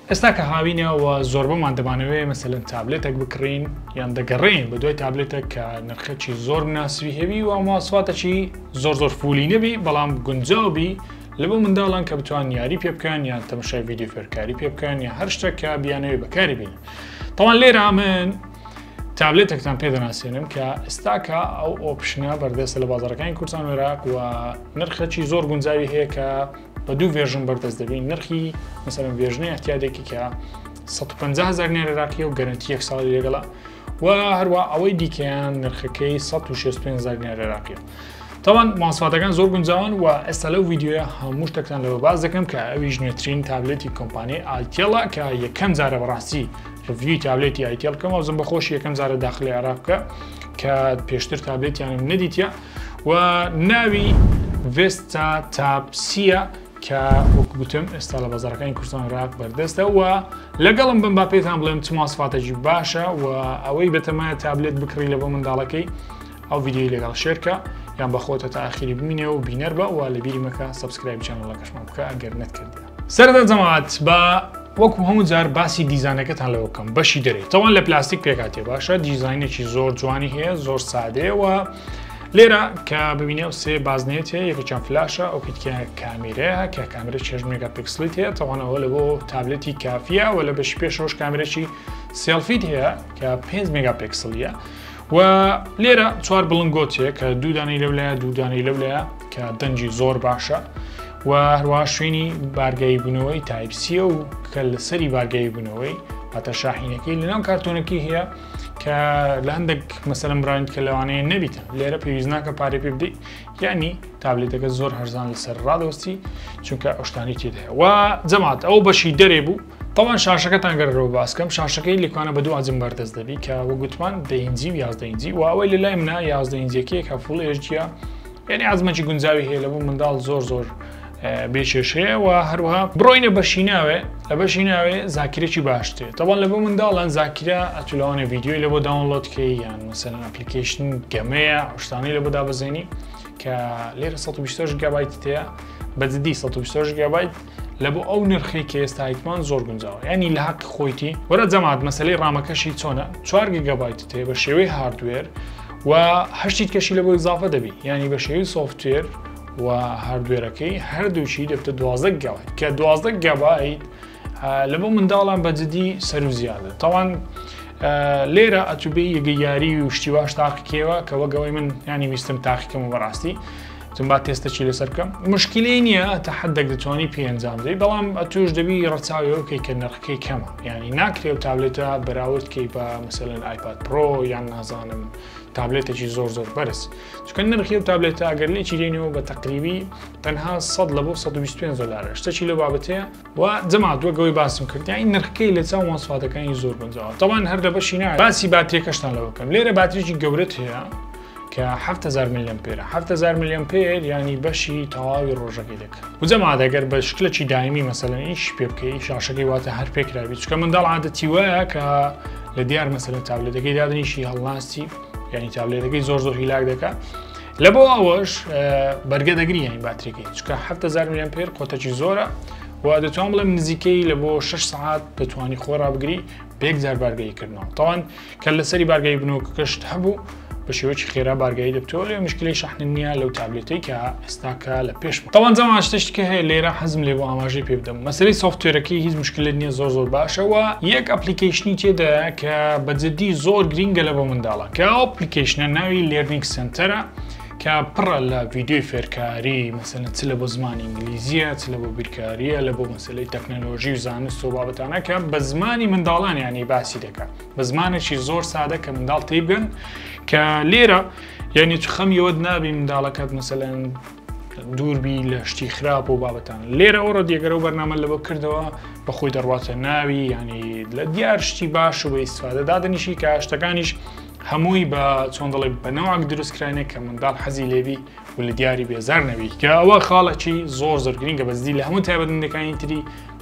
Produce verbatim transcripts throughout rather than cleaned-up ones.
ئێستا کە هاوینەوە زۆربەمان دەمانەوێت مەسەلەن تابلێتێک بکڕین یان دەگەڕێین بە دوای تابلێتێک کە نرخەکی زۆر مناسبی هەبی و ماسواتەکی زۆر زۆر فولی نەبی بەڵام گونجاوبی لەبەر منداڵان کە بتوان یاری پێ بکەن یان تەماشای ڤیدیۆ فێرکاری پێ بکەن یا هەر شتێک کە بیانەوێت بەکاری بینن. تەواو لێرە من تابلێتێکتان پێ دەناسێنم کە ئێستاکە ئەو ئۆپشنە بەردەستە لە بازاڕەکانی کوردستان و عێراق و نرخەکی زۆر گونجاوی هەیە کە بە دوو ڤێرژن بەردەست دەبین. نرخی مەسەلەن ڤێژنەی احتیاجێکی کە سەد و پەنجا هەزار نێرە عێراقیە و گەرنتی یەک ساڵی لێگەڵا و هەروە ئەوەی دیکەیان نرخەکەی سەد و شەست و پێنج هەزار نێرە عێراقیە. تاوان ماسواتەکان زۆر گونجاون و ئێستا لەو ڤیدیۆیە هەموو شتێکتان لەوە باز دەکەم کە ئەویش نوێترین تابلێتی کۆمپانیای ئایتێڵە کە یەکەم جارە بەڕاستی ڕڤیوی تابلێتی ئایتێڵ بکەم و زم بەخۆشی یەکەم جارە داخلی عێراق بکە کە پێشتر تابلێتیانم نەدیتە و ناوی ڤیستا تاب سیە کە وەکو گوتم ئێستا لە بازاڕەکانی کوردستان و عێراق بەردەستە و لەگەڵم بم با پێتان بڵێم چ ماسواتێکی باشە و ئەوەی بەتەمایە تابلێت بکڕی لە بۆ منداڵەکەی ئەو ڤیدیۆی لەگەڵ شێرکە یان بەخۆتە تا ئاخری ببینێ و بینەر بە و لە بیری مەکە سەبسکرایب چانەڵەکەشمان بکە ئەگەر نەتکردە. سەرەتا جەماعەت بە وەکو هەموو جار باسی دیزاینەکەتان لەوە بکەم بەشی دەرێت تەوان لە پلاستیک پێکاتێ باشە دیزاینێکی زۆر جوانی هەیە زۆر سادەیەوە لێرە کە ببینێ سێ بازنێت هەیە یەکێکیان فلاشە ئەو پیتکە کامێرەیە کە کامێرە چێژ مێگاپیکسلیت هەیە تەوانەوە لە بۆ تابلێتی کافیە و لە بەشی پێشەوەش کامێرەی سێلفیت هەیە کە پێنج مێگاپیکسلیە و لێرە چوار بڵنگۆتێ کە دوو دانەی لەولایە دوو دانەی لەولایە کە دەنجی زۆر باشە و هەروە شوێنی بارگایی بوونەوەی تایپسیە و کە لەسەری بارگایی بوونەوەی هاتە شاحینەکەی لەناو کارتۆنەکەی هەیە کە لە هەندێک مەسەلەن بڕاند کە لەوانەیە نەبیتە لێرە پێویست ناکە پارێ پێ بدەیت یعنی تابلێتەکە زۆر هەرزان لەسەر ڕادەوەستی چونکە ئەو شتانی تێدا هەیە و جەماعەت ئەو بەشی دەرێ بوو. تەوان شاشەکەتان گەڕەوە باسکەم شاشەکەی لێکوانە بە دوو ئاجم بەردەست دەبی کە وە گوتمان دە ئینجی و یازدە ئینجی و ئەوەی لە لای منە یازدە ئینجیەکەیە کە فوڵ ئێچ دیە یعنی ئازمەکی گونجاوی هەیە لەبوو منداڵ زۆر زۆر بێکێش هەیە و هەروەها بڕۆینە بەشی ناوێ لە بەشی ناوێ زاکرێکی باشتێ تەوان لە بۆ منداڵان زاکرە ئەتوانێت ڤیدیۆی لە بۆ داونلۆدکەی یان مەسەلەن ئەپلیکیشن گەمەیە شتانەی لە بۆ دابەزێنی کە لێرە سەد و بیست و هەشت گیگابایت هەیە بەجددی سەد و بیست و هەشت گیگابایت لە بۆ ئەو نرخی کە ئێستا هیتمان زۆر گونجاوە ینی لە حەق خۆیتی وەرە جەماعەت مەسەلەی ڕامەکەشی چۆنە چوار گیگابایت هەیە بە شێوەی هاردوێر و هەشت کەشی لە بۆ ئیزافە دەبی ینی بە شێوەی سۆفتوێر و هاردوێرەکەی هەردووشی دەبتە دوازدە گیگابایت کە دوازدە گیگابایت لە بۆ منداڵان بەجددی سەر و زیادە تەوان لێرە ئەتوبێ یەگە یاری و شتیواش تاقیکەوە کە وەگەوەی من ینی ویستم تاقیکەم و بەڕاستی تم با تێستەکی لەسەر بکەم مشکلەی نییە تا حدێک دەتوانی پێ ئەنجام بدەیت بەڵام ئەتوش دەبی ڕەچاویەوە بکەی کە نرخەکەی کەمە ینی ناکرێت تابلێتە بەراورد بکەی بە مەسەلەن ئایپاد پرۆ یان نازانم تابلێتێکی زۆر زۆر بەرز چونکە نرخی و تابلێتە ئەگەر لێکی دێنەوە بە تەقریبی تەنها سەد لە بۆ سەد و بیست و پێنج دۆلارە شتێکی لە بابەتەیە و جەماعەت وەگەوەی باسم کرد یانی نرخەکەی لە چاو ماسواتەکانی زۆر گونجاوە تەوان هەر لە بەشی ناوێت باسی باتریەکەشتان لەوە بکەم لێرە باتریێکی گەورەت هەیە کە هەفت هەزار میلیەمپێرە هەفت هەزار میلیەمپێر ینی بەشی تەواوی ڕۆژەکەی دەکات و جەماعەت ئەگەر بە شکلێکی دایمی مەسەلەن ئیش پێ بکەی شاشەکەی واتە هەر پێکراوی چونکە منداڵ عادەتی وایە کە لە دیار مەسەلەن تابلێتەکەی دادنیشی هەڵناستی ینی تابلێتەکەی زۆر زۆر هیلاک دەکات لە بۆ ئەوەش بەرگە دەگری ینی باتریەکەی چونکە هەفت هەزار میلیەمپێر قۆتەکی زۆرە و دەتوان بڵێم نزیکەی لە بۆ شەش سەعات دەتوانی خۆڕا بگری بێک جار بارگەیکردنەوە تەوان کە لەسەری بارگایی بنەوەکەشت هەبوو بە شێوەیەکی خێرا بارگایی دەبتەوە لێ مشکلی شەحن نییە لەو تابلێتەی کە ئێستاکە لە پێش تەوان جەماعەت شتێکی هەیە لێرە حەزم لێ بۆ ئاماژەی پێ بدەم مەسەلەی سۆفتوێرەکەی هیچ مشکلت نییە زۆر زۆر باشەوە یەک ئەپلیکیشنی تێدایە کە بەجددی زۆر گرینگە لە بۆ منداڵە کە ئەو ئەپلیکیشنە ناوی لێرنینگ سنتەرە کە پڕە لە ڤیدیۆی فێرکاری مەسەلەن چ لە بۆ زمانی ئینگلیزیە چ لە بۆ بیرکاریە لە بۆ مەسەلەی تەکنەلۆژی و زانست و بابەتانە کە بە زمانی منداڵان یانی باسی دەکات بە زمانێکی زۆر سادە کە منداڵ تێبگەن کە لێرە یعنی تو خەمیەوە نابی منداڵەکەت مەسەلەن دووربی لە شتی خراپ و بابەتان لێرە ئەوڕۆ دیێگەرە و بەرنامە لەبە کردەوە بە خۆی دەڕواتە ناوی ینی لە دیار شتی باش و بە ئیسفادە دادنیشی کە شتەکانیش هەمووی بە چۆن دەڵێ بەنەوەک دروستکراینێک کە منداڵ حەزی لێبی و لە دیاری بێزار نەبی کە ئەوە خاڵێکی زۆر زۆر گرینگە بەزدی لە هەموو تایبەتمەندەکانی تری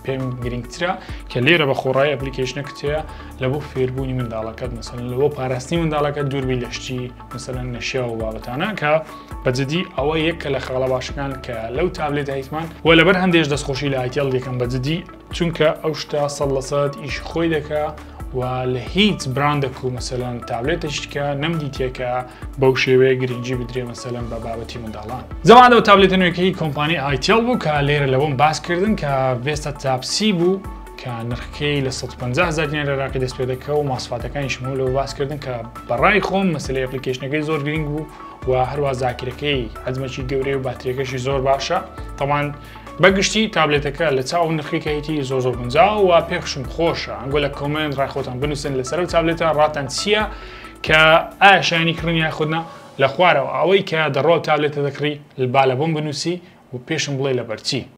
پێم گرنگترە کە لێرە بە خۆڕای ئەپلیکیشنەکەت هەیە لە بۆ فێربوونی منداڵەکەت مەسەلەن لە بۆ پاراستنی منداڵەکەت دووربی لە شتی مەسەلەن نەشیا و بابەتانە کە بەجددی ئەوە یەکە لە خاڵە باشەکان کە لەو تابلێت هیتمان و لەبەر هەندێک دەستخۆشی لە ئایتێڵ یەکەم بەجددی چونکە ئەو شتا سەد لە سەد ئیش خۆی دەکا و لە هیچ براندێک و مەسەلەن تابلێتێکە نەمدیتێکە بەو شێوەیە گرنگجی بدرێ مەسەلەن بە بابەتی منداڵان. زەمانەوە تابلێتە نوێیەکەی کۆمپانی ئایتێڵ بوو کە لێرە لەوەم باسکردن کە Vista Tab سی بوو کە نرخەکەی لە سەد و پەنجا هەزار دینار عێراقی دەست پێ دەکەوت و ماسفاتەکانی شمول لەوە باسکردن کە بەڕای خۆم مەسەلەی ئەپلیکیشنەکەی زۆر گرنگ بوو و هەروە زاکرەکەی حەجمێکی گەورەی و باتریەکەشی زۆر باشە. تەمان بەگشتی تابلێتەکە لە چاو نرخی کەیتی زۆر زۆر گونجا و پێخشم خۆشە ئەنگۆ لە کۆمنت ڕایخۆتان بنووسن لەسەر و تابلێتە ڕاتان چییە کە ئایا شایانی کڕنیای خودنا لە خوارەوە ئەوەی کە دەڕۆ تابلێتە دەکڕی با لە بۆم بنووسی و پێشم بڵێ لە بەرچی.